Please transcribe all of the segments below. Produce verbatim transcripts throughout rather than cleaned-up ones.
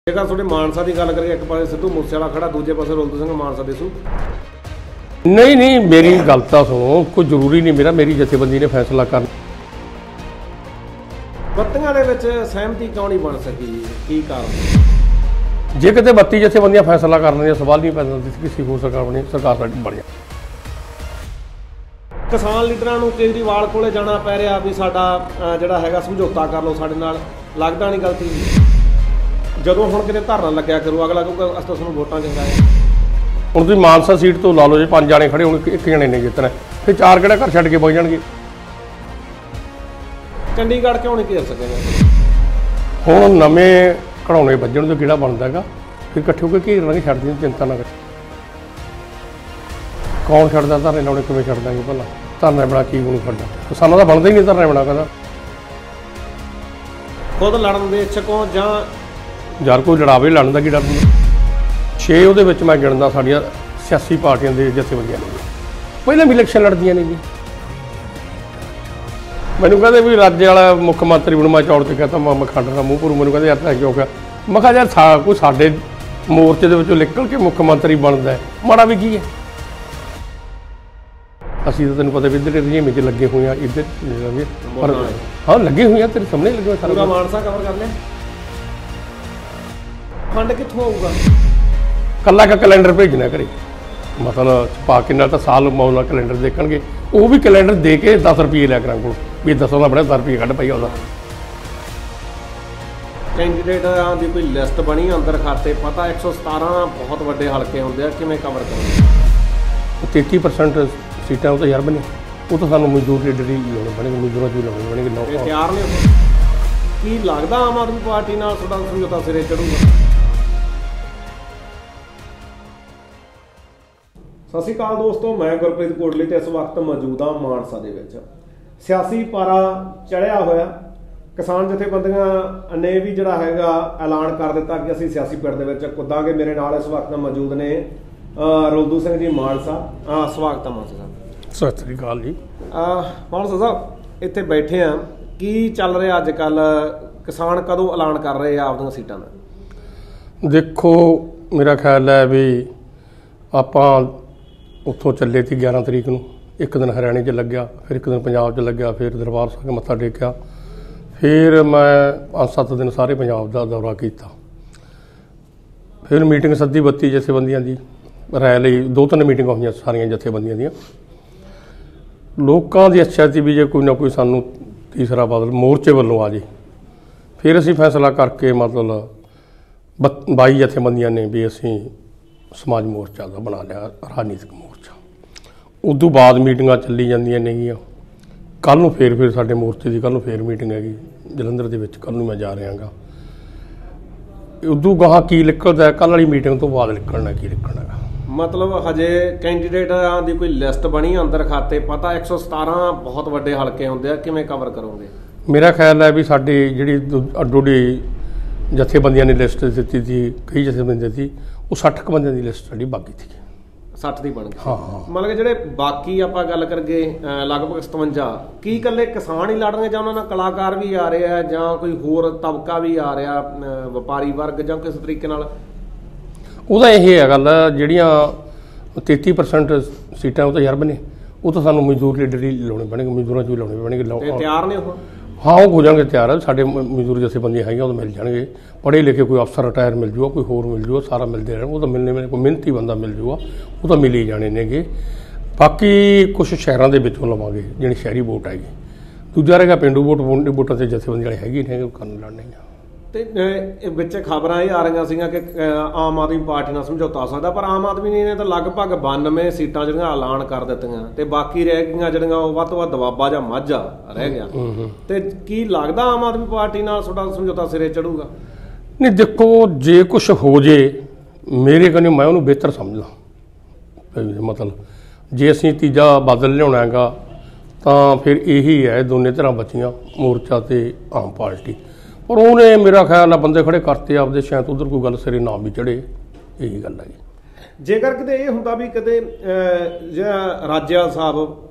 जेकर थोड़े मानसा की गल करिए, एक पासे सिद्धू मूसेवाला खड़ा, दूजे पासे रुलदू सिंह मानसा देसू। नहीं नहीं मेरी गल तो सुनो, कोई जरूरी नहीं मेरा मेरी जथेबंदी ने फैसला कर। बत्तियां दे विच सहमति क्यों नहीं बन सकी, की कारण? जे किते बत्ती जथेबंदियां फैसला करने का सवाल नहीं पैदा होती किसी होर सरकार बनी, सरकार साडी बन जाए। किसान लीडरां नूं केजरीवाल कोले जाना पै रिहा भी साडा जिहड़ा हैगा समझौता कर लो साडे नाल, लगदा नहीं गलती ਜਦੋਂ ਹੁਣ ਕਿਤੇ ਧਰਨਾ ਲੱਗਿਆ ਕਰੂ ਅਗਲਾ ਕਹੂਗਾ ਅਸੀਂ ਤਾਂ ਤੁਹਾਨੂੰ ਵੋਟਾਂ ਚੰਗਾ ਹੈ। ਹੁਣ ਤੁਸੀਂ ਮਾਨਸਾ ਸੀਟ ਤੋਂ ਲਾ ਲਓ, ਜੇ ਪੰਜ ਜਾਣੇ ਖੜੇ ਹੁਣ ਇੱਕ ਜਣੇ ਨੇ ਜਿੱਤਣਾ, ਫਿਰ ਚਾਰ ਕਿਹੜਾ ਘਰ ਛੱਡ ਕੇ ਬਗ ਜਾਣਗੇ। ਚੰਡੀਗੜ੍ਹ ਕਿਉਂ ਨਹੀਂ ਘੇਰ ਸਕੇ? ਹੁਣ ਨਵੇਂ ਘੜਾਉਣੇ ਵੱਜਣ ਤੋਂ ਕਿਹੜਾ ਬਣਦਾ ਹੈਗਾ, ਫਿਰ ਇਕੱਠੇ ਹੋ ਕੇ ਘੇਰ ਲਾਂਗੇ, ਛੱਡ ਦੀ ਚਿੰਤਾ ਨਾ ਕਰ। ਕੌਣ ਛੱਡਦਾ ਧਰਨੇ ਲਾਉਣੇ, ਕਿਵੇਂ ਛੱਡ ਦਾਂਗੇ ਭਲਾ? ਧਰਨਾ ਬਣਾ ਕੀ ਉਹਨੂੰ ਛੱਡਦਾ, ਕਿਸਾਨਾਂ ਦਾ ਬਣਦਾ ਹੀ ਨਹੀਂ ਧਰਨਾ ਬਣਾ ਕਹਿੰਦਾ। ਖੁਦ ਲੜਨ ਦੇ ਇੱਛੁਕ ਹੋ ਜਾਂ ਯਾਰ ਕੋਈ ਲੜਾਵੇ ਲੜਨ ਦਾ ਕੀ ਡਰ ਹੁੰਦਾ? ਛੇ ਉਹਦੇ ਵਿੱਚ ਮੈਂ ਗਿਣਦਾ ਸਾਡੀਆਂ ਸਿਆਸੀ ਪਾਰਟੀਆਂ ਦੇ ਜਥੇਬੰਦੀਆਂ ਨੇ ਪਹਿਲਾਂ ਵੀ ਇਲੈਕਸ਼ਨ ਲੜਦੀਆਂ ਨੇ ਜੀ। ਮੈਨੂੰ ਕਹਿੰਦੇ ਵੀ ਰਾਜ ਵਾਲਾ ਮੁੱਖ ਮੰਤਰੀ ਬਣੂ, ਮੈਂ ਚੌੜ ਤੇ ਕਹਤਾ ਮੈਂ ਖੰਡ ਦਾ ਮੂੰਹ ਭਰੂ। ਮੈਨੂੰ ਕਹਿੰਦੇ ਯਾਰ ਤਾਂ ਕਿਉਂ ਕਿਹਾ? ਮੈਂ ਕਿਹਾ ਯਾਰ ਸਾ ਕੋਈ ਸਾਡੇ ਮੋਰਚੇ ਦੇ ਵਿੱਚੋਂ ਨਿਕਲ ਕੇ ਮੁੱਖ ਮੰਤਰੀ ਬਣਦਾ ਮਾੜਾ ਵੀ ਕੀ ਹੈ? ਅਸੀਂ ਤਾਂ ਤੈਨੂੰ ਪਤਾ ਵੀ ਇੱਧਰ ਰਜੀਮ ਵਿੱਚ ਲੱਗੇ ਹੋਏ ਆ, ਇੱਧਰ ਪਰ ਹਾਂ ਲੱਗੇ ਹੋਏ ਆ, ਤੇਰੇ ਸਾਹਮਣੇ ਲੱਗੇ ਹੋਏ। ਪੂਰਾ ਮਾਨਸਾ ਕਵਰ ਕਰ ਲਿਆ। ਫੰਡ ਕਿੱਥੋਂ ਆਊਗਾ? ਕੱਲਾ ਕਾ ਕੈਲੰਡਰ ਭੇਜਣਾ ਘਰੇ, ਮਤਲਬ ਛਪਾ ਕੇ ਨਾਲ ਤਾਂ ਸਾਲ ਮੌਲਾ ਕੈਲੰਡਰ ਦੇਖਣਗੇ, ਉਹ ਵੀ ਕੈਲੰਡਰ ਦੇ ਕੇ ਦਸ ਰੁਪਏ ਲਿਆ ਕਰਾਂ ਕੋਲ ਵੀ ਦਸਾਂ ਦਾ ਬੜਾ ਦਸ ਰੁਪਏ ਕੱਢ ਪਈ ਉਹਦਾ। ਕੈਂਡੀਡੇਟਾਂ ਦੀ ਕੋਈ ਲਿਸਟ ਬਣੀ ਅੰਦਰ ਖਾਤੇ ਪਤਾ? ਇੱਕ ਸੌ ਸਤਾਰਾਂ ਬਹੁਤ ਵੱਡੇ ਹਲਕੇ ਹੁੰਦੇ ਆ, ਕਿਵੇਂ ਕਵਰ ਕਰੋਗੇ? ਤੇਤੀ ਪਰਸੈਂਟ ਸੀਟਾਂ ਉਹ ਤਾਂ ਯਾਰ ਬਣੇ, ਉਹ ਤਾਂ ਸਾਨੂੰ ਮਜ਼ਦੂਰ ਲੀਡਰ ਹੀ ਲਾਉਣੇ ਬਣੇਗੇ, ਮਜ਼ਦੂਰਾਂ 'ਚ ਹੀ ਲਾਉਣੇ ਬਣੇਗੇ। ਇਹ ਤਿਆਰ ਨੇ? ਕੀ ਲੱਗਦਾ ਆਮ ਆਦਮੀ ਪਾਰਟੀ ਨਾਲ ਤੁਹਾਡਾ ਸਮਝੌਤਾ ਸਿਰੇ ਚੜੂਗਾ? ਸਤਿ ਸ਼੍ਰੀ ਅਕਾਲ ਦੋਸਤੋ, ਮੈਂ ਗੁਰਪ੍ਰੀਤ ਕੋਟਲੀ ਤੇ ਇਸ ਵਕਤ ਮੌਜੂਦ ਹਾਂ ਮਾਨਸਾ ਦੇ ਵਿੱਚ। ਸਿਆਸੀ ਪਾਰਾ ਚੜਿਆ ਹੋਇਆ, ਕਿਸਾਨ ਜਥੇਬੰਦੀਆਂ ਨੇ ਵੀ ਜਿਹੜਾ ਹੈਗਾ ਐਲਾਨ ਕਰ ਦਿੱਤਾ ਕਿ ਅਸੀਂ ਸਿਆਸੀ ਪਿੜ ਦੇ ਵਿੱਚ ਕੁੱਦਾਂਗੇ। ਮੇਰੇ ਨਾਲ ਇਸ ਵਕਤ ਮੌਜੂਦ ਨੇ ਰੁਲਦੂ ਸਿੰਘ ਜੀ ਮਾਨਸਾ। ਸਵਾਗਤ ਹੈ ਮਾਨਸਾ ਸਾਹਿਬ। ਸਤਿ ਸ਼੍ਰੀ ਅਕਾਲ ਜੀ। ਮਾਨਸਾ ਸਾਹਿਬ ਇੱਥੇ ਬੈਠੇ ਆ, ਕੀ ਚੱਲ ਰਿਹਾ ਅੱਜ ਕੱਲ? ਕਿਸਾਨ ਕਦੋਂ ਐਲਾਨ ਕਰ ਰਹੇ ਆ ਆਪਦੀਆਂ ਸੀਟਾਂ ਦਾ? ਦੇਖੋ ਮੇਰਾ ਖਿਆਲ ਹੈ ਵੀ ਆਪਾਂ ਉੱਥੋਂ ਚੱਲੇ ਸੀ ਗਿਆਰਾਂ ਤਰੀਕ ਨੂੰ, ਇੱਕ ਦਿਨ ਹਰਿਆਣੇ 'ਚ ਲੱਗਿਆ, ਫਿਰ ਇੱਕ ਦਿਨ ਪੰਜਾਬ 'ਚ ਲੱਗਿਆ, ਫਿਰ ਦਰਬਾਰ ਸਾਹਿਬ ਮੱਥਾ ਟੇਕਿਆ, ਫਿਰ ਮੈਂ ਪੰਜ ਸੱਤ ਦਿਨ ਸਾਰੇ ਪੰਜਾਬ ਦਾ ਦੌਰਾ ਕੀਤਾ, ਫਿਰ ਮੀਟਿੰਗ ਸੱਦੀ ਬੱਤੀ ਜਥੇਬੰਦੀਆਂ ਦੀ ਰਾਏ ਲਈ। ਦੋ ਤਿੰਨ ਮੀਟਿੰਗਾਂ ਹੋਈਆਂ ਸਾਰੀਆਂ ਜਥੇਬੰਦੀਆਂ ਦੀਆਂ। ਲੋਕਾਂ ਦੀ ਇੱਛਾ ਸੀ ਵੀ ਜੇ ਕੋਈ ਨਾ ਕੋਈ ਸਾਨੂੰ ਤੀਸਰਾ ਬਾਦਲ ਮੋਰਚੇ ਵੱਲੋਂ ਆ ਜੇ, ਫਿਰ ਅਸੀਂ ਫੈਸਲਾ ਕਰਕੇ ਮਤਲਬ ਬ ਬਾਈ ਜਥੇਬੰਦੀਆਂ ਨੇ ਵੀ ਅਸੀਂ ਸਮਾਜ ਮੋਰਚਾ ਦਾ ਬਣਾ ਲਿਆ, ਰਾਜਨੀਤਿਕ ਮੋਰਚਾ। ਉਦੋਂ ਬਾਅਦ ਮੀਟਿੰਗਾਂ ਚੱਲੀ ਜਾਂਦੀਆਂ ਨੇਗੀਆਂ। ਕੱਲ੍ਹ ਨੂੰ ਫੇਰ ਫਿਰ ਸਾਡੇ ਮੋਰਚੇ ਦੀ ਕੱਲ੍ਹ ਨੂੰ ਫੇਰ ਮੀਟਿੰਗ ਹੈਗੀ ਜਲੰਧਰ ਦੇ ਵਿੱਚ, ਕੱਲ੍ਹ ਨੂੰ ਮੈਂ ਜਾ ਰਿਹਾ ਗਾ। ਉਦੋਂ ਗਾਹਾਂ ਕੀ ਨਿਕਲਦਾ, ਕੱਲ੍ਹ ਵਾਲੀ ਮੀਟਿੰਗ ਤੋਂ ਬਾਅਦ ਨਿਕਲਣਾ ਕੀ ਨਿਕਲਣਾ ਗਾ। ਮਤਲਬ ਹਜੇ ਕੈਂਡੀਡੇਟਾਂ ਦੀ ਕੋਈ ਲਿਸਟ ਬਣੀ ਅੰਦਰ ਖਾਤੇ ਪਤਾ? ਇੱਕ ਸੌ ਸਤਾਰਾਂ ਬਹੁਤ ਵੱਡੇ ਹਲਕੇ ਹੁੰਦੇ ਆ, ਕਿਵੇਂ ਕਵਰ ਕਰੋਗੇ? ਮੇਰਾ ਖਿਆਲ ਹੈ ਵੀ ਸਾਡੀ ਜਿਹੜੀ ਅੱਡੋ ਅੱਡੀ ਜਥੇਬੰਦੀਆਂ ਨੇ ਲਿਸਟ ਦਿੱਤੀ ਸੀ, ਕਈ ਜਥੇਬੰਦੀਆਂ ਸੀ, ਉਹ ਸੱਠ ਕੁ ਬੰਦਿਆਂ ਦੀ ਲਿਸਟ ਸਾਡੀ ਬਾਕੀ ਸੀ। ਸੱਠ ਦੀ ਬਣ ਗਈ? ਹਾਂ ਹਾਂ। ਮਤਲਬ ਕਿ ਜਿਹੜੇ ਬਾਕੀ ਆਪਾਂ ਗੱਲ ਕਰੀਏ ਲਗਭਗ ਸਤਵੰਜਾ, ਕੀ ਇਕੱਲੇ ਕਿਸਾਨ ਹੀ ਲੜ ਰਹੇ ਜਾਂ ਉਹਨਾਂ ਨਾਲ ਕਲਾਕਾਰ ਵੀ ਆ ਰਹੇ ਆ ਜਾਂ ਕੋਈ ਹੋਰ ਤਬਕਾ ਵੀ ਆ ਰਿਹਾ, ਵਪਾਰੀ ਵਰਗ ਜਾਂ ਕਿਸੇ ਤਰੀਕੇ ਨਾਲ? ਉਹਦਾ ਇਹ ਹੈ ਗੱਲ, ਜਿਹੜੀਆਂ ਤੇਤੀ ਪਰਸੈਂਟ ਸੀਟਾਂ ਉਹ ਤਾਂ ਯਾਰ ਬਣੇ, ਉਹ ਤਾਂ ਸਾਨੂੰ ਮਜ਼ਦੂਰ ਲੀਡਰ ਹੀ ਲਾਉਣੇ ਬਣੇਗੇ, ਮਜ਼ਦੂਰਾਂ 'ਚ ਵੀ ਲਾਉਣੇ ਬਣੇਗੇ। ਤਿਆਰ ਨੇ ਉਹ? ਹਾਂ ਉਹ ਹੋ ਜਾਣਗੇ ਤਿਆਰ। ਸਾਡੇ ਮਜ਼ਦੂਰ ਜਥੇਬੰਦੀਆਂ ਹੈਗੀਆਂ ਉਹ ਤਾਂ ਮਿਲ ਜਾਣਗੇ, ਪੜ੍ਹੇ ਲਿਖੇ ਕੋਈ ਅਫਸਰ ਰਿਟਾਇਰ ਮਿਲ ਜੂਗਾ, ਕੋਈ ਹੋਰ ਮਿਲ ਜੂਗਾ, ਸਾਰਾ ਮਿਲਦੇ ਰਹਿਣ। ਉਹ ਤਾਂ ਮਿਲਣੇ ਮਿਲਣੇ, ਕੋਈ ਮਿਹਨਤੀ ਬੰਦਾ ਮਿਲ ਜੂਗਾ, ਉਹ ਤਾਂ ਮਿਲ ਹੀ ਜਾਣੇ ਨੇਗੇ। ਬਾਕੀ ਕੁਛ ਸ਼ਹਿਰਾਂ ਦੇ ਵਿੱਚੋਂ ਲਵਾਂਗੇ ਜਿਹੜੀ ਸ਼ਹਿਰੀ ਵੋਟ ਹੈਗੀ, ਦੂਜਾ ਰਹੇਗਾ ਪੇਂਡੂ ਵੋਟ। ਵੋਟਾਂ 'ਤੇ ਜਥੇਬੰਦੀ ਵਾਲੇ ਹੈਗੇ ਨੇ, ਉਹ ਕਰਨ ਲੜਨੇ ਆ। ਤੇ ਵਿੱਚ ਖਬਰਾਂ ਇਹ ਆ ਰਹੀਆਂ ਸੀਗੀਆਂ ਕਿ ਆਮ ਆਦਮੀ ਪਾਰਟੀ ਨਾਲ ਸਮਝੌਤਾ ਹੋ ਸਕਦਾ, ਪਰ ਆਮ ਆਦਮੀ ਨੇ ਤਾਂ ਲਗਭਗ ਬਾਨਵੇਂ ਸੀਟਾਂ ਜਿਹੜੀਆਂ ਐਲਾਨ ਕਰ ਦਿੱਤੀਆਂ ਤੇ ਬਾਕੀ ਰਹਿ ਗਈਆਂ ਜਿਹੜੀਆਂ ਉਹ ਵੱਧ ਤੋਂ ਵੱਧ ਦਵਾਬਾ ਜਾਂ ਮਾਝਾ ਰਹਿ ਗਿਆ। ਤੇ ਕੀ ਲੱਗਦਾ ਆਮ ਆਦਮੀ ਪਾਰਟੀ ਨਾਲ ਤੁਹਾਡਾ ਸਮਝੌਤਾ ਸਿਰੇ ਚੜੂਗਾ? ਨਹੀਂ ਦੇਖੋ, ਜੇ ਕੁਛ ਹੋ ਜੇ ਮੇਰੇ ਕਹਿੰਦੇ ਮੈਂ ਉਹਨੂੰ ਬਿਹਤਰ ਸਮਝਦਾ। ਮਤਲਬ ਜੇ ਅਸੀਂ ਤੀਜਾ ਬਾਦਲ ਲਿਆਉਣਾ ਹੈਗਾ ਤਾਂ ਫਿਰ ਇਹੀ ਹੈ, ਦੋਨੇ ਧਿਰਾਂ ਬਚੀਆਂ, ਮੋਰਚਾ ਤੇ ਆਮ ਪਾਰਟੀ। ਪਰ ਉਹਨੇ ਮੇਰਾ ਖਿਆਲ ਆ ਬੰਦੇ ਖੜੇ ਕਰਤੇ ਆਪਦੇ, ਸ਼ਾਇਦ ਉਧਰ ਕੋਈ ਗੱਲ ਸਿਰੇ ਨਾ ਵੀ ਚੜੇ, ਇਹੀ ਗੱਲ ਹੈ। ਜੇਕਰ ਕਿਤੇ ਇਹ ਹੁੰਦਾ ਵੀ ਕਿਤੇ ਜਿਹੜਾ ਰਾਜਿਆ ਸਾਹਿਬ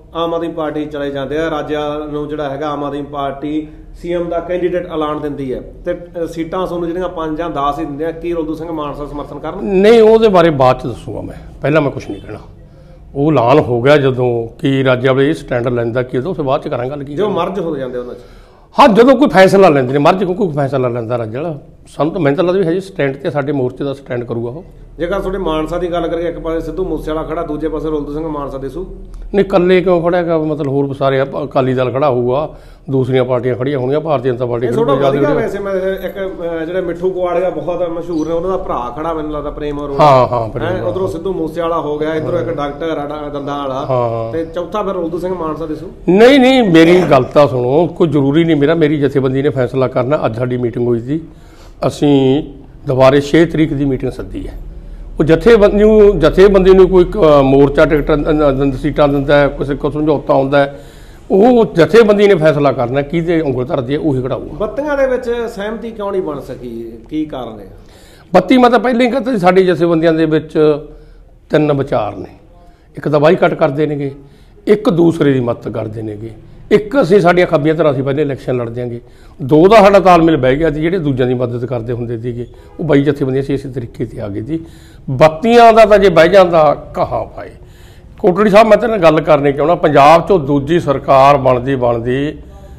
ਆਮ ਆਦਮੀ ਪਾਰਟੀ ਚਲੇ ਜਾਂਦੇ ਆ, ਰਾਜਿਆਂ ਨੂੰ ਜਿਹੜਾ ਹੈਗਾ ਆਮ ਆਦਮੀ ਪਾਰਟੀ ਸੀਐਮ ਦਾ ਕੈਂਡੀਡੇਟ ਐਲਾਨ ਦਿੰਦੀ ਹੈ ਤੇ ਸੀਟਾਂ ਤੁਹਾਨੂੰ ਜਿਹੜੀਆਂ ਪੰਜ ਜਾਂ ਦਸ ਹੀ ਦਿੰਦੇ ਆ, ਕੀ ਰੋਲੂ ਸਿੰਘ ਮਾਨਸਾ ਸਮਰਥਨ ਕਰਨ? ਨਹੀਂ, ਉਹਦੇ ਬਾਰੇ ਬਾਅਦ ਚ ਦੱਸੂਗਾ ਮੈਂ, ਪਹਿਲਾਂ ਮੈਂ ਕੁਝ ਨਹੀਂ ਕਹਿਣਾ। ਉਹ ਐਲਾਨ ਹੋ ਗਿਆ ਜਦੋਂ ਕਿ ਰਾਜਿਆਂ ਵਾਲੇ ਇਹ ਸਟੈਂਡ ਲੈਂਦਾ ਕੀ ਉਦੋਂ, ਫਿਰ ਬਾਅਦ ਚ ਕਰਾਂਗੇ ਗੱਲ ਕੀ ਜੋ ਮਰਜ ਹੋ ਜਾਂਦੇ ਉਹਨਾਂ 'ਚ। ਹਾਂ, ਜਦੋਂ ਕੋਈ ਫੈਸਲਾ ਲੈਂਦੇ ਨੇ ਮਰਜ ਕੋਈ ਫੈਸਲਾ ਲੈਂਦਾ ਰਾਜਾ ਵਾਲਾ, ਸਾਨੂੰ ਤਾਂ ਮੈਨੂੰ ਤਾਂ ਲੱਗਦਾ ਵੀ ਹਜੇ ਸਟੈਂਡ ਤੇ ਸਾਡੇ ਮੋਰਚੇ ਦਾ ਸਟੈਂਡ ਕਰੂਗਾ ਉਹ। ਜੇਕਰ ਤੁਹਾਡੇ ਮਾਨਸਾ ਦੀ ਗੱਲ ਕਰੀਏ, ਇੱਕ ਪਾਸੇ ਸਿੱਧੂ ਮੂਸੇਵਾਲਾ ਖੜਾ, ਦੂਜੇ ਪਾਸੇ ਰੋਲੂ ਸਿੰਘ ਮਾਨਸਾ ਦਿਸੂ। ਨਹੀਂ, ਇਕੱਲੇ ਕਿਉਂ ਖੜਿਆਗਾ? ਮਤਲਬ ਹੋਰ ਸਾਰੇ ਅਕਾਲੀ ਦਲ ਖੜਾ ਹੋਊਗਾ, ਦੂਸਰੀਆਂ ਪਾਰਟੀਆਂ ਖੜੀਆਂ ਹੋਣਗੀਆਂ, ਭਾਰਤੀ ਜਨਤਾ ਪਾਰਟੀ। ਵੈਸੇ ਮੈਂ ਇੱਕ ਜਿਹੜੇ ਮਿੱਠੂ ਕੁਆੜੀਆ ਬਹੁਤ ਮਸ਼ਹੂਰ ਨੇ, ਉਹਨਾਂ ਦਾ ਭਰਾ ਖੜਾ ਮੈਨੂੰ ਲੱਗਦਾ ਪ੍ਰੇਮ ਅਰੋੜਾ। ਹਾਂ ਹਾਂ, ਉਧਰੋਂ ਸਿੱਧੂ ਮੂਸੇਵਾਲਾ ਹੋ ਗਿਆ, ਇਧਰੋਂ ਇੱਕ ਡਾਕਟਰ ਦੰਦਾਂ ਵਾਲਾ, ਤੇ ਚੌਥਾ ਫਿਰ ਰੋਲੂ ਸਿੰਘ ਮਾਨਸਾ ਦਿਸੂ। ਨਹੀਂ ਨਹੀਂ, ਮੇਰੀ ਗੱਲ ਤਾਂ ਸੁਣੋ, ਕੋਈ ਜ਼ਰੂਰੀ ਨਹੀਂ ਮੇਰਾ, ਮੇਰੀ ਜਥੇਬੰਦੀ ਨੇ ਫੈਸਲਾ ਕਰਨਾ। ਅੱਜ ਸਾਡੀ ਮੀਟਿੰਗ ਹੋਈ ਸੀ, ਅਸੀਂ ਦੁਬਾਰੇ ਛੇ ਤਰੀਕ ਦੀ ਮੀਟਿੰਗ ਸੱਦੀ ਹੈ। ਉਹ ਜਥੇਬੰਦੀ ਨੂੰ ਜਥੇਬੰਦੀ ਨੂੰ ਕੋਈ ਮੋਰਚਾ ਟਿਕਟ ਸੀਟਾਂ ਦਿੰਦਾ, ਕਿਸੇ ਕੋਲ ਸਮਝੌਤਾ ਹੁੰਦਾ, ਉਹ ਜਥੇਬੰਦੀ ਨੇ ਫੈਸਲਾ ਕਰਨਾ ਕਿਹਦੇ ਉਂਗਲ ਧਰਦੀ ਹੈ, ਉਹੀ ਕਢਾਊਗਾ। ਬੱਤੀਆਂ ਦੇ ਵਿੱਚ ਸਹਿਮਤੀ ਕਿਉਂ ਨਹੀਂ ਬਣ ਸਕੀ, ਕੀ ਕਾਰਨ ਹੈ? ਬੱਤੀ ਮੈਂ ਤਾਂ ਪਹਿਲਾਂ ਹੀ ਕਹਿੰਦਾ ਸੀ, ਸਾਡੀ ਜਥੇਬੰਦੀਆਂ ਦੇ ਵਿੱਚ ਤਿੰਨ ਵਿਚਾਰ ਨੇ। ਇੱਕ ਤਾਂ ਬਾਈਕਾਟ ਕਰਦੇ ਨੇਗੇ, ਇੱਕ ਦੂਸਰੇ ਦੀ ਮਦਦ ਕਰਦੇ ਨੇਗੇ, ਇੱਕ ਅਸੀਂ ਸਾਡੀਆਂ ਖੱਬੀਆਂ ਤਰ੍ਹਾਂ ਅਸੀਂ ਪਹਿਲੇ ਇਲੈਕਸ਼ਨ ਲੜ ਦਿਆਂਗੇ। ਦੋ ਦਾ ਸਾਡਾ ਤਾਲਮੇਲ ਬਹਿ ਗਿਆ ਸੀ, ਜਿਹੜੇ ਦੂਜਿਆਂ ਦੀ ਮਦਦ ਕਰਦੇ ਹੁੰਦੇ ਸੀਗੇ ਉਹ ਬਾਈ ਜਥੇਬੰਦੀਆਂ ਸੀ, ਇਸੇ ਤਰੀਕੇ 'ਤੇ ਆ ਗਏ ਸੀ। ਬੱਤੀਆਂ ਦਾ ਤਾਂ ਜੇ ਬਹਿ ਜਾਂਦਾ ਕਹਾ ਭਾਈ ਕੋਟੜੀ ਸਾਹਿਬ, ਮੈਂ ਤੇਰੇ ਨਾਲ ਗੱਲ ਕਰਨੀ ਚਾਹੁੰਦਾ। ਪੰਜਾਬ 'ਚੋਂ ਦੂਜੀ ਸਰਕਾਰ ਬਣਦੀ ਬਣਦੀ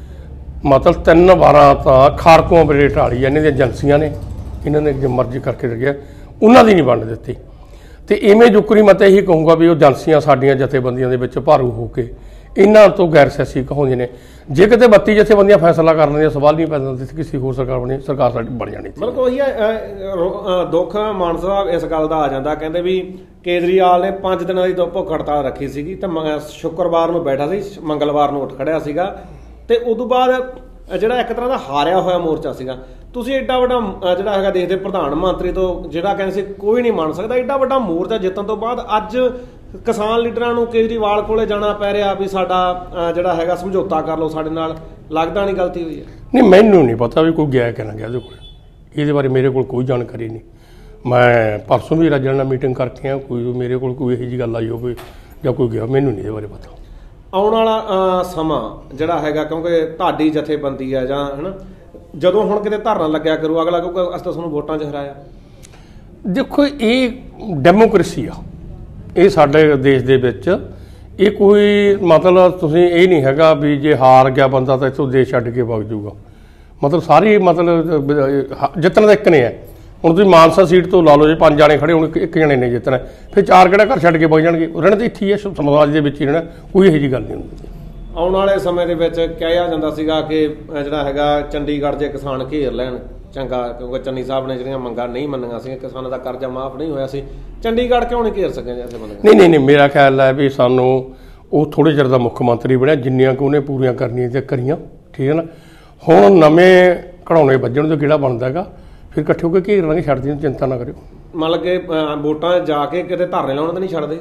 ਮਤਲਬ ਤਿੰਨ ਵਾਰਾਂ ਤਾਂ ਖਾਰਕੋਂ ਬਰੇ ਢਾਲੀ, ਇਹਨਾਂ ਦੀਆਂ ਏਜੰਸੀਆਂ ਨੇ, ਇਹਨਾਂ ਨੇ ਜੋ ਮਰਜ਼ੀ ਕਰਕੇ ਰੱਖਿਆ, ਉਹਨਾਂ ਦੀ ਨਹੀਂ ਵੰਡ ਦਿੱਤੀ। ਤੇ ਇਵੇਂ ਜੁਕਰੀ ਮੈਂ ਤਾਂ ਇਹੀ ਕਹੂੰਗਾ ਵੀ ਉਹ ਏਜੰਸੀਆਂ ਸਾਡੀਆਂ ਜਥੇਬੰਦੀਆਂ ਦੇ ਵਿੱਚ ਭਾਰੂ ਹੋ ਕੇ ਇਹਨਾਂ ਤੋਂ ਗੈਰ ਸਿਆਸੀ ਕਹਾਉਂਦੇ ਨੇ। ਜੇ ਕਿਤੇ ਬੱਤੀ ਜਥੇਬੰਦੀਆਂ ਫੈਸਲਾ ਕਰਨ ਦੀਆਂ ਸਵਾਲ ਨਹੀਂ ਪੈਦਾ ਹੁੰਦੇ, ਕਿਸੇ ਹੋਰ ਸਰਕਾਰ ਬਣੀ, ਸਰਕਾਰ ਸਾਡੀ ਬਣ ਜਾਣੀ। ਮਤਲਬ ਉਹੀ ਦੁੱਖ ਮਾਨਸਾ ਸਾਹਿਬ ਇਸ ਗੱਲ ਦਾ ਆ ਜਾਂਦਾ, ਕਹਿੰਦੇ ਵੀ ਕੇਜਰੀਵਾਲ ਨੇ ਪੰਜ ਦਿਨਾਂ ਦੀ ਭੁੱਖ ਹੜਤਾਲ ਰੱਖੀ ਸੀਗੀ ਤੇ ਸ਼ੁੱਕਰਵਾਰ ਨੂੰ ਬੈਠਾ ਸੀ, ਮੰਗਲਵਾਰ ਨੂੰ ਉੱਠ ਖੜਿਆ ਸੀਗਾ, ਤੇ ਉਦੋਂ ਬਾਅਦ ਜਿਹੜਾ ਇੱਕ ਤਰ੍ਹਾਂ ਦਾ ਹਾਰਿਆ ਹੋਇਆ ਮੋਰਚਾ ਸੀਗਾ। ਤੁਸੀਂ ਐਡਾ ਵੱਡਾ ਜਿਹੜਾ ਹੈਗਾ ਦੇਖਦੇ ਪ੍ਰਧਾਨ ਮੰਤਰੀ ਤੋਂ ਜਿਹੜਾ ਕਹਿੰਦੇ ਸੀ ਕੋਈ ਨਹੀਂ ਮੰਨ ਸਕਦਾ, ਐਡਾ ਵੱਡਾ ਮੋਰਚਾ ਜਿੱਤਣ ਤੋਂ ਬਾਅਦ ਅੱਜ ਕਿਸਾਨ ਲੀਡਰਾਂ ਨੂੰ ਕੇਜਰੀਵਾਲ ਕੋਲੇ ਜਾਣਾ ਪੈ ਰਿਹਾ ਵੀ ਸਾਡਾ ਜਿਹੜਾ ਹੈਗਾ ਸਮਝੌਤਾ ਕਰ ਲਓ ਸਾਡੇ ਨਾਲ। ਲੱਗਦਾ ਨਹੀਂ ਗਲਤੀ ਹੋਈ ਹੈ? ਨਹੀਂ, ਮੈਨੂੰ ਨਹੀਂ ਪਤਾ ਵੀ ਕੋਈ ਗਿਆ ਕਿ ਨਾ ਗਿਆ ਉਹਦੇ ਕੋਲ, ਇਹਦੇ ਬਾਰੇ ਮੇਰੇ ਕੋਲ ਕੋਈ ਜਾਣਕਾਰੀ ਨਹੀਂ। ਮੈਂ ਪਰਸੋਂ ਵੀ ਰਾਜਾ ਨਾਲ ਮੀਟਿੰਗ ਕਰਕੇ ਆ, ਕੋਈ ਮੇਰੇ ਕੋਲ ਕੋਈ ਇਹੋ ਜਿਹੀ ਗੱਲ ਆਈ ਹੋਵੇ ਜਾਂ ਕੋਈ ਗਿਆ, ਮੈਨੂੰ ਨਹੀਂ ਇਹਦੇ ਬਾਰੇ ਪਤਾ। ਆਉਣ ਵਾਲਾ ਸਮਾਂ ਜਿਹੜਾ ਹੈਗਾ, ਕਿਉਂਕਿ ਤੁਹਾਡੀ ਜਥੇਬੰਦੀ ਹੈ ਜਾਂ ਹੈ ਨਾ, ਜਦੋਂ ਹੁਣ ਕਿਤੇ ਧਰਨਾ ਲੱਗਿਆ ਕਰੂ ਅਗਲਾ, ਕਿਉਂਕਿ ਅਸੀਂ ਤਾਂ ਤੁਹਾਨੂੰ ਵੋਟਾਂ 'ਚ ਹਰਾਇਆ। ਦੇਖੋ, ਇਹ ਡੈਮੋਕ੍ਰੇਸੀ ਆ, ਇਹ ਸਾਡੇ ਦੇਸ਼ ਦੇ ਵਿੱਚ ਇਹ ਕੋਈ ਮਤਲਬ ਤੁਸੀਂ ਇਹ ਨਹੀਂ ਹੈਗਾ ਵੀ ਜੇ ਹਾਰ ਗਿਆ ਬੰਦਾ ਤਾਂ ਇੱਥੋਂ ਦੇਸ਼ ਛੱਡ ਕੇ ਵਗ ਜਾਊਗਾ। ਮਤਲਬ ਸਾਰੀ ਮਤਲਬ ਜਿੱਤਣਾ ਤਾਂ ਇੱਕ ਨੇ ਹੈ। ਹੁਣ ਤੁਸੀਂ ਮਾਨਸਾ ਸੀਟ ਤੋਂ ਲਾ ਲਓ, ਜੇ ਪੰਜ ਜਾਣੇ ਖੜੇ ਹੁਣ ਇੱਕ ਜਣੇ ਨੇ ਜਿੱਤਣਾ, ਫਿਰ ਚਾਰ ਕਿਹੜਾ ਘਰ ਛੱਡ ਕੇ ਵਗ ਜਾਣਗੇ? ਰਹਿਣਾ ਤਾਂ ਇੱਥੇ ਹੀ ਹੈ, ਸਮਾਜ ਦੇ ਵਿੱਚ ਹੀ ਰਹਿਣਾ, ਕੋਈ ਇਹੋ ਜਿਹੀ ਗੱਲ ਨਹੀਂ ਹੁੰਦੀ। ਆਉਣ ਵਾਲੇ ਸਮੇਂ ਦੇ ਵਿੱਚ ਕਿਹਾ ਜਾਂਦਾ ਸੀਗਾ ਕਿ ਜਿਹੜਾ ਹੈਗਾ ਚੰਡੀਗੜ੍ਹ 'ਚ ਕਿਸਾਨ ਘੇਰ ਲੈਣ ਚੰਗਾ, ਕਿਉਂਕਿ ਚੰਨੀ ਸਾਹਿਬ ਨੇ ਜਿਹੜੀਆਂ ਮੰਗਾਂ ਨਹੀਂ ਮੰਨੀਆਂ ਸੀ, ਕਿਸਾਨਾਂ ਦਾ ਕਰਜ਼ਾ ਮਾਫ ਨਹੀਂ ਹੋਇਆ ਸੀ, ਚੰਡੀਗੜ੍ਹ ਕਿਉਂ ਨਹੀਂ ਘੇਰ ਸਕੇ ਜੈਸੇ ਬੰਦੇ? ਨਹੀਂ ਨਹੀਂ ਨਹੀਂ, ਮੇਰਾ ਖਿਆਲ ਹੈ ਵੀ ਸਾਨੂੰ ਉਹ ਥੋੜ੍ਹੇ ਚਿਰ ਦਾ ਮੁੱਖ ਮੰਤਰੀ ਬਣਿਆ, ਜਿੰਨੀਆਂ ਕਿ ਉਹਨੇ ਪੂਰੀਆਂ ਕਰਨੀਆਂ ਤੇ ਕਰੀਆਂ, ਠੀਕ ਹੈ ਨਾ। ਹੁਣ ਨਵੇਂ ਘੜਾਉਣੇ ਵੱਜਣ ਤੋਂ ਕਿਹੜਾ ਬਣਦਾ ਹੈਗਾ, ਫਿਰ ਇਕੱਠੇ ਹੋ ਕੇ ਘੇਰ ਲਾਂਗੇ, ਛੱਡ ਦੀ ਚਿੰਤਾ ਨਾ ਕਰਿਓ। ਮਤਲਬ ਕਿ ਵੋਟਾਂ ਜਾ ਕੇ ਕਿਤੇ ਧਰਨੇ ਲਾਉਣ ਤਾਂ ਨਹੀਂ ਛੱਡਦੇ?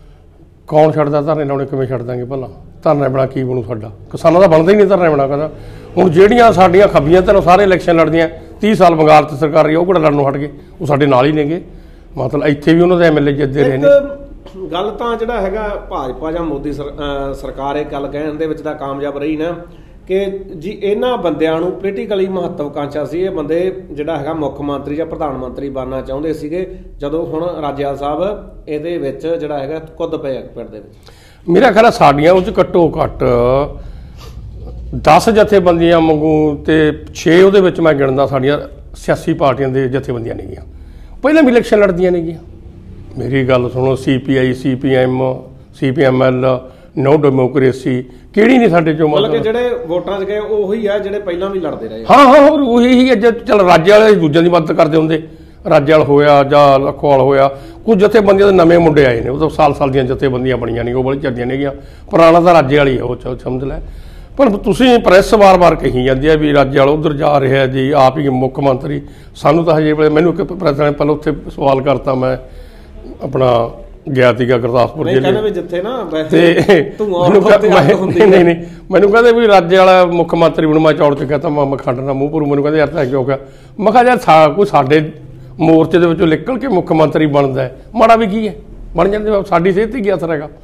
ਕੌਣ ਛੱਡਦਾ ਧਰਨੇ ਲਾਉਣੇ? ਕਿਵੇਂ ਛੱਡ ਦਾਂਗੇ ਭਲਾ? ਧਰਨੇ ਬਣਾ ਕੀ ਬਣੂ ਸਾਡਾ? ਕਿਸਾਨਾਂ ਦਾ ਬਣਦਾ ਹੀ ਨਹੀਂ ਧਰਨੇ ਬਣਾ ਕਹਿੰਦਾ। ਹੁਣ ਜਿਹੜੀਆਂ ਸਾਡੀਆਂ ਖੱਬੀਆਂ ਧਿਰਾਂ ਸਾਰੇ ਇਲੈਕਸ਼ਨ ਲੜਦੀਆਂ, ਤੀਹ ਸਾਲ ਬੰਗਾਲ 'ਚ ਸਰਕਾਰ ਰਹੀ, ਉਹ ਕਿਹੜਾ ਲੜਨੋਂ ਹਟ ਗਏ? ਉਹ ਸਾਡੇ ਨਾਲ ਹੀ ਨੇਗੇ। ਮਤਲਬ ਇੱਥੇ ਵੀ ਉਹਨਾਂ ਦੇ ਐਮ ਐਲ ਏ ਜਿੱਤਦੇ ਰਹੇ ਨੇ। ਗੱਲ ਤਾਂ ਜਿਹੜਾ ਹੈਗਾ ਭਾਜਪਾ ਜਾਂ ਮੋਦੀ ਸਰਕਾਰ ਇਹ ਗੱਲ ਕਹਿਣ ਦੇ ਵਿੱਚ ਤਾਂ ਕਾਮਯਾਬ ਰਹੀ ਨਾ ਕਿ ਜੀ ਇਹਨਾਂ ਬੰਦਿਆਂ ਨੂੰ ਪੋਲੀਟੀਕਲੀ ਮਹੱਤਵਕਾਂਸ਼ਾ ਸੀ, ਇਹ ਬੰਦੇ ਜਿਹੜਾ ਹੈਗਾ ਮੁੱਖ ਮੰਤਰੀ ਜਾਂ ਪ੍ਰਧਾਨ ਮੰਤਰੀ ਬਣਨਾ ਚਾਹੁੰਦੇ ਸੀਗੇ। ਜਦੋਂ ਹੁਣ ਰਾਜਿਆਲ ਸਾਹਿਬ ਇਹਦੇ ਵਿੱਚ ਜਿਹੜਾ ਹੈਗਾ ਕੁੱਦ ਪਏ ਪਿੰਡ ਦੇ ਵਿੱਚ, ਮੇਰਾ ਖਿਆਲ ਸਾਡੀਆਂ ਉਹ 'ਚ ਘੱਟੋ ਘੱਟ ਦਸ ਜਥੇਬੰਦੀਆਂ ਵਾਂਗੂ ਤੇ ਛੇ ਉਹਦੇ ਵਿੱਚ ਮੈਂ ਗਿਣਦਾ ਸਾਡੀਆਂ ਸਿਆਸੀ ਪਾਰਟੀਆਂ ਦੇ ਜਥੇਬੰਦੀਆਂ ਨੇਗੀਆਂ, ਪਹਿਲਾਂ ਵੀ ਇਲੈਕਸ਼ਨ ਲੜਦੀਆਂ ਨੇਗੀਆਂ। ਮੇਰੀ ਗੱਲ ਸੁਣੋ, C P I, C P M, C P M L, no democracy, ਕਿਹੜੀ ਨਹੀਂ ਸਾਡੇ ਚੋਂ? ਮਤਲਬ ਕਿ ਜਿਹੜੇ ਵੋਟਾਂ 'ਚ ਗਏ ਉਹੀ ਆ ਜਿਹੜੇ ਪਹਿਲਾਂ ਵੀ ਲੜਦੇ ਰਹੇ। ਹਾਂ ਹਾਂ, ਹੋਰ ਉਹੀ ਹੀ ਹੈ। ਚੱਲ ਰਾਜੇ ਵਾਲੇ ਦੂਜਿਆਂ ਦੀ ਮਦਦ ਕਰਦੇ ਹੁੰਦੇ, ਰਾਜੇਵਾਲ ਹੋਇਆ ਜਾਂ ਲਖੋਵਾਲ ਹੋਇਆ, ਕੁਝ ਜਥੇਬੰਦੀਆਂ ਦੇ ਨਵੇਂ ਮੁੰਡੇ ਆਏ ਨੇ, ਉਹ ਤਾਂ ਸਾਲ ਸਾਲ ਦੀਆਂ ਜਥੇਬੰਦੀਆਂ ਬਣੀਆਂ ਨੇ, ਉਹ ਬੜੀ ਚੱਲਦੀਆਂ ਨੇਗੀਆਂ। ਪੁਰਾਣਾ ਤਾਂ ਰਾਜੇ ਵਾਲੀ ਆ, ਉਹ ਸਮਝ ਲੈ। ਪਰ ਤੁਸੀਂ ਪ੍ਰੈਸ ਵਾਰ-ਵਾਰ ਕਹੀ ਜਾਂਦੀ ਹੈ ਵੀ ਰਾਜੇਵਾਲ ਉੱਧਰ ਜਾ ਰਿਹਾ ਜੀ, ਆਪ ਹੀ ਮੁੱਖ ਮੰਤਰੀ। ਸਾਨੂੰ ਤਾਂ ਹਜੇ ਮੈਨੂੰ ਇੱਕ ਪ੍ਰੈਸ ਨੇ ਪਹਿਲਾਂ ਉੱਥੇ ਸਵਾਲ ਕਰਤਾ, ਮੈਂ ਆਪਣਾ ਗਿਆ ਸੀਗਾ ਗੁਰਦਾਸਪੁਰ ਜ਼ਿਲ੍ਹੇ, ਜਿੱਥੇ ਨਾ ਤੇ ਨਹੀਂ ਨਹੀਂ ਮੈਨੂੰ ਕਹਿੰਦੇ ਵੀ ਰਾਜੇ ਵਾਲਾ ਮੁੱਖ ਮੰਤਰੀ ਬਣੂ। ਮੈਂ ਚੌੜ ਚ ਕਹਤਾ ਮੈਂ ਖੰਡ ਨਾ ਮੂੰਹ ਭਰੂ। ਮੈਨੂੰ ਕਹਿੰਦੇ ਯਾਰ ਤਾਂ ਕਿਉਂ ਗਿਆ? ਮੈਂ ਕਿਹਾ ਯਾਰ ਕੋਈ ਸਾਡੇ ਮੋਰਚੇ ਦੇ ਵਿੱਚੋਂ ਨਿਕਲ ਕੇ ਮੁੱਖ ਮੰਤਰੀ ਬਣਦਾ, ਮਾੜਾ ਵੀ ਕੀ ਹੈ? ਬਣ ਜਾਂਦੇ, ਸਾਡੀ ਸਿਹਤ ਹੀ ਕੀ ਅਸਰ ਹੈਗਾ?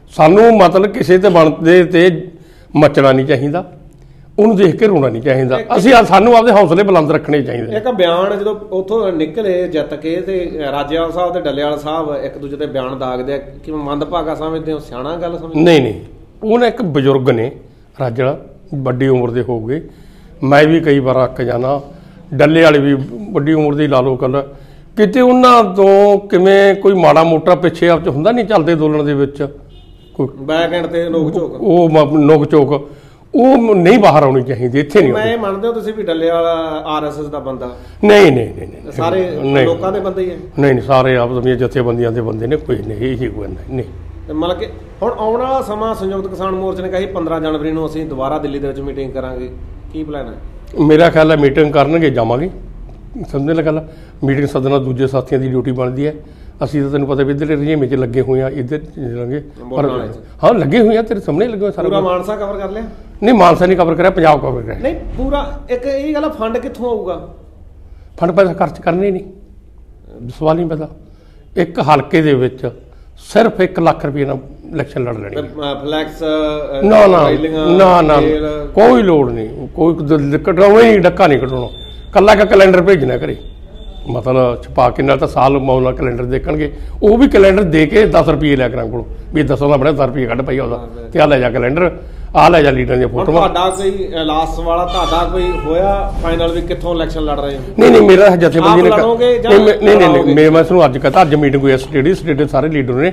ਸਾਨੂੰ ਮਤਲਬ ਕਿਸੇ ਤੇ ਬਣਦੇ ਤੇ ਮੱਚਣਾ ਨਹੀਂ ਚਾਹੀਦਾ, ਉਹਨੂੰ ਦੇਖ ਕੇ ਰੋਣਾ ਨਹੀਂ ਚਾਹੀਦਾ। ਅਸੀਂ ਸਾਨੂੰ ਆਪਦੇ ਹੌਸਲੇ ਬੁਲੰਦ ਰੱਖਣੇ ਚਾਹੀਦੇ। ਇੱਕ ਬਿਆਨ ਜਦੋਂ ਉੱਥੋਂ ਨਿਕਲੇ ਜਿੱਤ ਕੇ ਤੇ ਰਾਜੇਵਾਲ ਸਾਹਿਬ ਤੇ ਡੱਲੇਵਾਲ ਸਾਹਿਬ ਇੱਕ ਦੂਜੇ ਤੇ ਬਿਆਨ ਦਾਗਦੇ ਆ, ਕਿ ਮੰਦਭਾਗਾ ਸਮਝਦੇ ਹੋ, ਸਿਆਣਾ ਗੱਲ ਸਮਝਦੇ? ਨਹੀਂ ਨਹੀਂ, ਉਹਨਾਂ ਇੱਕ ਬਜ਼ੁਰਗ ਨੇ ਰਾਜੇਵਾਲ, ਵੱਡੀ ਉਮਰ ਦੇ ਹੋ ਗਏ। ਮੈਂ ਵੀ ਕਈ ਵਾਰ ਅੱਕ ਜਾਣਾ, ਡੱਲੇ ਵਾਲੇ ਵੀ ਵੱਡੀ ਉਮਰ ਦੀ ਲਾ ਲਓ ਗੱਲ, ਕਿਤੇ ਉਹਨਾਂ ਤੋਂ ਕਿਵੇਂ ਕੋਈ ਮਾੜਾ ਮੋਟਾ ਪਿੱਛੇ ਆਪ ਚ ਹੁੰਦਾ ਨਹੀਂ ਚੱਲਦੇ ਦੋਲਣ ਦੇ ਵਿੱਚ ਕੋਈ ਬੈਕ ਐਂਡ ਤੇ ਨੋਕ ਝੋਕ, ਉਹ ਨੋਕ ਝੋਕ ਉਹ ਨਹੀਂ ਬਾਹਰ ਆਉਣੀ ਚਾਹੀਦੀ। ਇੱਥੇ ਨਹੀਂ ਮੈਂ ਇਹ ਮੰਨਦੇ ਹੋ ਤੁਸੀਂ ਵੀ ਡੱਲੇਵਾਲ ਆਰ ਐਸ ਐਸ ਦਾ ਬੰਦਾ? ਨਹੀਂ ਨਹੀਂ ਨਹੀਂ, ਸਾਰੇ ਲੋਕਾਂ ਦੇ ਬੰਦੇ ਹੀ ਹੈ? ਨਹੀਂ ਨਹੀਂ, ਸਾਰੇ ਆਪ ਦੀਆਂ ਜਥੇਬੰਦੀਆਂ ਦੇ ਬੰਦੇ ਨੇ, ਕੋਈ ਨਹੀਂ ਇਹੀ ਕੋਈ ਨਹੀਂ। ਤੇ ਮਤਲਬ ਕਿ ਹੁਣ ਆਉਣ ਵਾਲਾ ਸਮਾਂ ਸੰਯੁਕਤ ਕਿਸਾਨ ਮੋਰਚੇ ਨੇ ਕਹੀ ਪੰਦਰਾਂ ਜਨਵਰੀ ਨੂੰ ਅਸੀਂ ਦੁਬਾਰਾ ਦਿੱਲੀ ਦੇ ਵਿੱਚ ਮੀਟਿੰਗ ਕਰਾਂਗੇ, ਕੀ ਪਲਾਨ ਹੈ? ਮੇਰਾ ਖਿਆਲ ਹੈ ਮੀਟਿੰਗ ਕਰਨਗੇ, ਜਾਵਾਂਗੇ। ਸਮਝਣ ਲੱਗਾ ਲਾ ਮੀਟਿੰਗ ਸੱਦਣਾ ਦੂਜੇ ਸਾਥੀਆਂ ਦੀ ਡਿਊਟੀ ਬਣਦੀ ਹੈ। ਅਸੀਂ ਤਾਂ ਤੈਨੂੰ ਪਤਾ ਵੀ ਇੱਧਰ ਰਜੇਵੇਂ 'ਚ ਲੱਗੇ ਹੋਏ ਆ, ਇੱਧਰ ਚੱਲਾਂਗੇ। ਹਾਂ ਲੱਗੇ ਹੋਏ ਆ, ਤੇਰੇ ਸਾਹਮਣੇ ਲੱਗੇ ਹੋਏ ਸਾਰਾ। ਪੂਰਾ ਮਾਨਸਾ ਕਵਰ ਕਰ ਲਿਆ? ਨਹੀਂ, ਮਾਨਸਾ ਨਹੀਂ ਕਵਰ ਕਰਿਆ, ਪੰਜਾਬ ਕਵਰ ਕਰਿਆ। ਨਹੀਂ ਪੂਰਾ, ਇੱਕ ਇਹ ਗੱਲ ਫੰਡ ਕਿੱਥੋਂ ਆਊਗਾ? ਫੰਡ ਪੈਸਾ ਖਰਚ ਕਰਨੇ ਨਹੀਂ, ਸਵਾਲ ਨਹੀਂ ਪੈਦਾ। ਇੱਕ ਹਲਕੇ ਦੇ ਵਿੱਚ ਸਿਰਫ ਇੱਕ ਲੱਖ ਰੁਪਏ ਨਾਲ ਇਲੈਕਸ਼ਨ ਲੜ ਲੈਣੀ। ਫਲੈਕਸ ਨਾ ਨਾ ਨਾ ਨਾ, ਕੋਈ ਲੋੜ ਨਹੀਂ, ਕੋਈ ਕਟਾਉਣਾ ਹੀ ਡੱਕਾ ਨਹੀਂ ਕਟਾਉਣਾ, ਕੱਲਾ ਇੱਕ ਕੈਲੰਡਰ ਭੇਜਣਾ ਘਰੇ, ਮਤਲਬ ਛਪਾ ਕੇ। ਨਾਲ ਤਾਂ ਸਾਲ ਮੌਲਾ ਕੈਲੰਡਰ ਦੇਖਣਗੇ, ਉਹ ਵੀ ਕੈਲੰਡਰ ਦੇ ਕੇ ਦਸ ਰੁਪਏ ਲਿਆ ਕਰਾਂ ਕੋਲ, ਵੀ ਦਸਾਂ ਦਾ ਬੜਾ ਦਸ ਰੁਪਏ ਕੱਢ ਪਈ ਉਹਦਾ, ਤੇ ਆ ਲੈ ਜਾ ਕੈਲੰਡਰ, ਆ ਲੈ ਜਾ ਲੀਡਰਾਂ ਦੀਆਂ ਫੋਟੋਆਂ। ਤੁਹਾਡਾ ਕੋਈ ਲਾਸਟ ਵਾਲਾ ਤੁਹਾਡਾ ਕੋਈ ਹੋਇਆ ਫਾਈਨਲ ਵੀ ਕਿੱਥੋਂ ਇਲੈਕਸ਼ਨ ਲੜ ਰਹੇ ਹੋ? ਨਹੀਂ ਨਹੀਂ, ਮੇਰਾ ਜਥੇਬੰਦੀ ਨੇ ਨਹੀਂ ਨਹੀਂ ਨਹੀਂ, ਮੈਂ ਤੁਹਾਨੂੰ ਅੱਜ ਕਹਤਾ, ਅੱਜ ਮੀਟਿੰਗ ਹੋਈ ਸਟੇਡੀ ਸਟੇਟ ਦੇ ਸਾਰੇ ਲੀਡਰ ਨੇ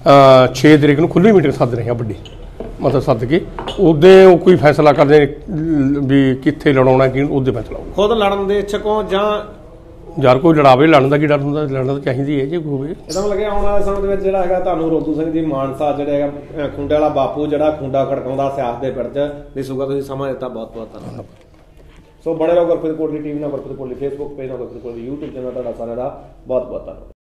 ਛੇ ਤਰੀਕ ਨੂੰ ਖੁੱਲ੍ਹੀ ਮੀਟਿੰਗ ਸੱਦ ਰਹੇ ਆ ਵੱਡੀ, ਮਤਲਬ ਸੱਦ ਕੇ ਉਹਦੇ ਉਹ ਕੋਈ ਫੈਸਲਾ ਕਰਦੇ ਵੀ ਕਿੱਥੇ ਲੜਾਉਣਾ, ਕੀ ਉਹਦੇ ਫੈਸਲਾ ਹੋਊਗਾ। ਖੁਦ ਲੜਨ ਦੇ ਇੱਛੁਕ ਹੋ ਜਾਂ ਯਾਰ ਕੋਈ ਲੜਾਵੇ, ਲੜਨ ਦਾ ਕੀ ਡਰ ਹੁੰਦਾ, ਲੜਨਾ ਤਾਂ ਚਾਹੀਦੀ ਹੈ ਜੇ ਕੋਈ ਹੋਵੇ। ਇਹਦਾ ਮਤਲਬ ਆਉਣ ਵਾਲੇ ਸਮੇਂ ਦੇ ਵਿੱਚ ਜਿਹੜਾ ਹੈਗਾ ਤੁਹਾਨੂੰ ਰੋਤੂ ਸਿੰਘ ਜੀ ਮਾਨਸਾ ਜਿਹੜਾ ਹੈਗਾ ਖੁੰਡੇ ਵਾਲਾ ਬਾਪੂ ਜਿਹੜਾ ਖੁੰਡਾ ਖੜਕਾਉਂਦਾ ਸਿਆਸਤ ਦੇ ਪਿੰਡ 'ਚ ਦਿਸੂਗਾ। ਤੁਸੀਂ ਸਮਾਂ ਦਿੱਤਾ, ਬਹੁਤ ਬਹੁਤ ਧੰਨਵਾਦ। ਸੋ ਬਣੇ ਰਹੋ ਗੁਰਪ੍ਰੀਤ ਕੋਟਲੀ ਟੀਵੀ ਨਾਲ, ਗੁਰਪ੍ਰੀਤ ਕੋਟਲੀ ਫੇਸਬੁੱਕ ਪੇਜ ਨਾਲ, ਗੁਰਪ੍ਰੀਤ ਕੋਟਲੀ ਯੂਟਿਊਬ ਚੈਨਲ, ਤੁਹਾਡਾ ਸਾਰਿਆਂ ਦਾ ਬਹੁਤ ਬਹੁਤ ਧੰਨਵਾਦ।